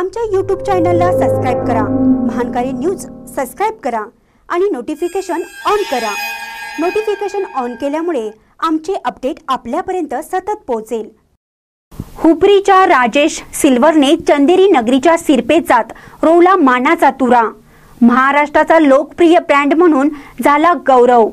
आमच्या YouTube चॅनलला subscribe करा, महानकारी न्यूज सबस्क्राइब करा आणि नोटिफिकेशन ऑन करा। नोटिफिकेशन ऑन केल्यामुळे आमचे अपडेट आपल्यापर्यंत सतत पोहोचेल। हुपरीच्या राजेश सिल्वरने चंदेरी नगरीच्या सिरपेचात रोवला मानाचा तुरा। महाराष्ट्राचा लोकप्रिय ब्रँड म्हणून झाला गौरव।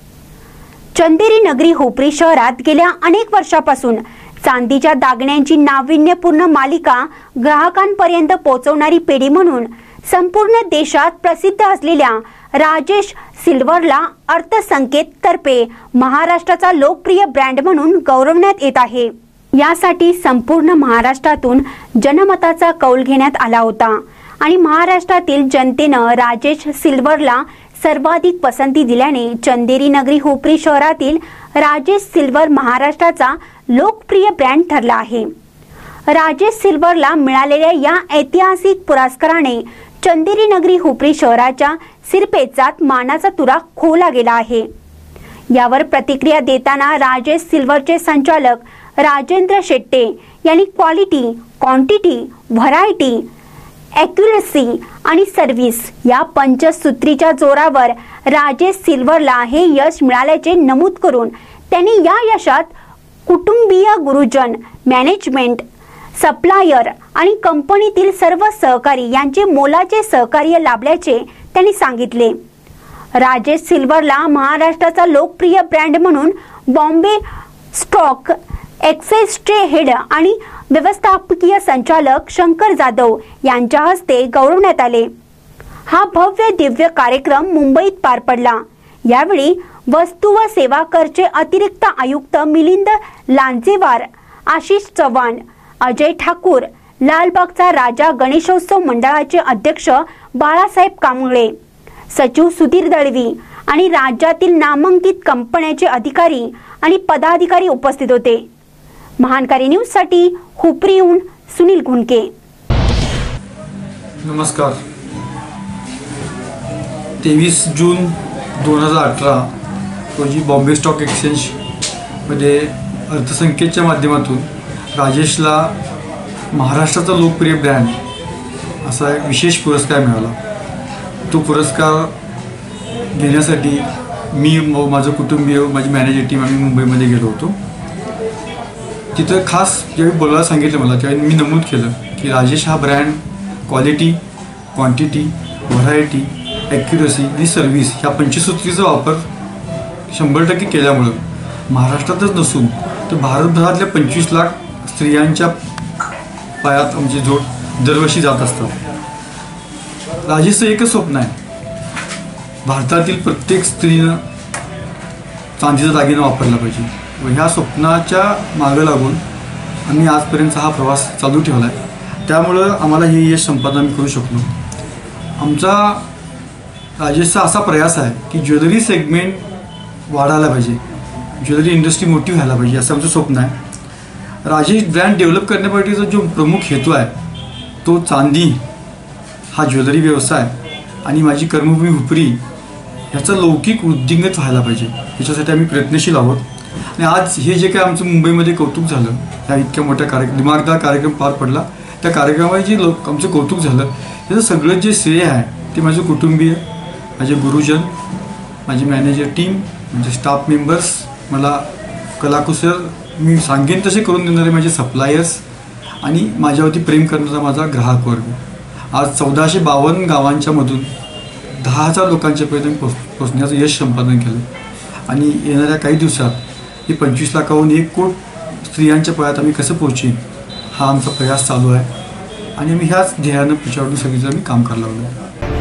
चंदेरी नगरी हुपरी शहरात गेल्या अनेक वर्षापासून चांदीच्या दागिन्यांची नाविन्यपूर्ण मालिका ग्राहकांपर्यंत पोहोचवणारी पेढी म्हणून संपूर्ण देशात प्रसिद्ध असलेल्या राजेश सिल्वरला अर्थसंकेत तर्फे महाराष्ट्राचा लोकप्रिय ब्रँड म्हणून गौरवण्यात येत आहे। यासाठी संपूर्ण महाराष्ट्रातून जनमताचा कौल घेण्यात आला होता आणि महाराष्ट्रातील जनतेने राजेश सिल्वरला सर्वाधिक पसंती दिल्याने चंदेरी नगरी हुपरी शहरातील राजेश सिल्वर महाराष्ट्राचा लोकप्रिय ब्रँड ठरला आहे। राजेश सिल्वरला मिळालेल्या या ऐतिहासिक पुरस्काराने चंदेरी नगरी हुपरी शहराच्या सिरपेचात मानाचा तुरा खोवला गेला आहे। यावर प्रतिक्रिया देताना राजेश सिल्वरचे संचालक राजेंद्र शेट्टे यांनी क्वालिटी, क्वांटिटी, व्हरायटी, ॲक्युरसी आणि सर्व्हिस या पंचसूत्रीच्या जोरावर राजेश सिल्वरला हे यश मिळाल्याचे नमूद करून त्यांनी या यशात कुटुंबीय, गुरुजन, मॅनेजमेंट, सप्लायर आणि कंपनीतील सर्व सहकारी यांचे मोलाचे सहकार्य लाभल्याचे त्यांनी सांगितले। राजेश सिल्वरला महाराष्ट्राचा लोकप्रिय ब्रँड म्हणून बॉम्बे स्टॉक एक्सचेंजचे हेड आणि व्यवस्थापकीय संचालक शंकर जाधव यांच्या हस्ते गौरवण्यात आले। हा भव्य दिव्य कार्यक्रम मुंबईत पार पडला। यावेळी वस्तू व सेवा करचे अतिरिक्त आयुक्त मिलिंद लांजेवार, आशिष चव्हाण, अजय ठाकूर, लालबागचा राजा गणेशोत्सव मंडळाचे अध्यक्ष बाळासाहेब कांबळे, सचिव सुधीर दळवी आणि राज्यातील नामांकित कंपन्यांचे अधिकारी आणि पदाधिकारी उपस्थित होते। महानकारी न्यूज साठी हुपरीहून सुनील गुणके। नमस्कार। 23 जून 2018 रोजी बॉम्बे स्टॉक एक्सचेंज मध्ये अर्थसंकेतच्या माध्यमातून राजेशला महाराष्ट्राचा लोकप्रिय ब्रँड असा एक विशेष पुरस्कार मिळाला। तो पुरस्कार घेण्यासाठी मी, माझं कुटुंबीय, माझी मॅनेजर टीम आम्ही मुंबईमध्ये गेलो होतो। तिथं खास ज्यावेळी बोलायला सांगितलं मला त्यावेळी मी नमूद केलं की राजेश हा brand quality, quantity, variety, accuracy आणि सर्व्हिस ह्या पंचसूत्रीचा वापर 100% केल्यामुळं महाराष्ट्रातच नसून तर भारतभरातल्या 25 लाख स्त्रियांच्या पायात आमचे जोड दरवर्षी जात असतात। राजेशचं एकच स्वप्न आहे, भारतातील प्रत्येक स्त्रीनं चांदीचा दागिना वापरला पाहिजे व ह्या स्वप्नाच्या मागं लागून आम्ही आजपर्यंतचा हा प्रवास चालू ठेवला आहे। त्यामुळं आम्हाला हे यश संपादन करू शकलो। आमचा राजेशचा असा प्रयास आहे की ज्वेलरी सेगमेंट वाढायला पाहिजे, ज्वेलरी इंडस्ट्री मोठी व्हायला पाहिजे असं आमचं स्वप्न आहे। राजेश ब्रँड डेव्हलप करण्यासाठीचा जो प्रमुख हेतू आहे तो चांदी हा ज्वेलरी व्यवसाय आणि माझी कर्मभूमी हुपरी ह्याचा लौकिक वृद्धिंगत व्हायला पाहिजे, याच्यासाठी आम्ही प्रयत्नशील आहोत। आणि आज हे जे काय आमचं मुंबईमध्ये कौतुक झालं, ह्या इतक्या मोठ्या दिमागदार कार्यक्रम पार पडला, त्या कार्यक्रमाचे जे आमचं कौतुक झालं त्याचं सगळं जे श्रेय आहे ते माझे कुटुंबीय, माझे गुरुजन, माझी मॅनेजर टीम, म्हणजे स्टाफ मेंबर्स, मला कलाकुसर मी सांगेन तसे करून देणारे माझे सप्लायर्स आणि माझ्यावरती प्रेम करणारा माझा ग्राहक वर्ग। आज 1452 गावांच्या मधून 10,000 लोकांच्यापर्यंत पोचण्याचं यश संपादन केलं आणि येणाऱ्या काही दिवसात हे 25 लाखाहून 1 कोटी स्त्रियांच्या पायात आम्ही कसं पोहोचेन हा आमचा प्रयास चालू आहे आणि आम्ही ह्याच ध्येयानं पुढच्या सगळीचं आम्ही काम करायला लागलो।